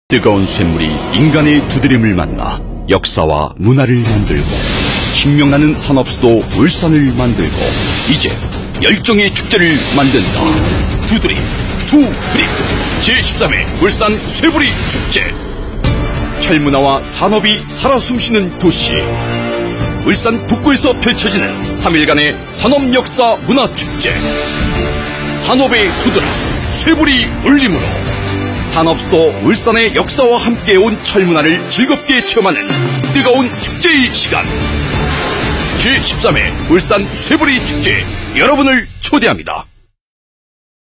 뜨거운 쇳물이 인간의 두드림을 만나 역사와 문화를 만들고 신명나는 산업수도 울산을 만들고 이제 열정의 축제를 만든다. 두드림 제13회 울산 쇠부리 축제. 철문화와 산업이 살아 숨쉬는 도시 울산 북구에서 펼쳐지는 3일간의 산업역사 문화축제. 산업의 두드라 쇠부리 울림으로 산업수도 울산의 역사와 함께 온 철문화를 즐겁게 체험하는 뜨거운 축제의 시간. 제13회 울산 쇠부리 축제에 여러분을 초대합니다.